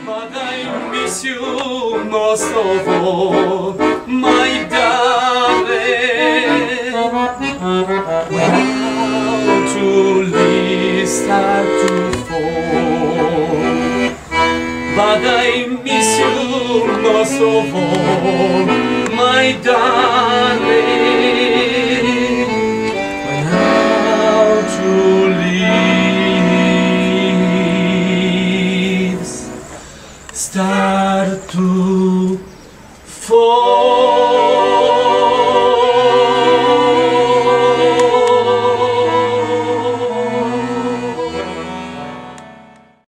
But I miss you most of all, my darling. When to leaves start to fall, but I miss you most of all, my darling. When how to leaves start to fall.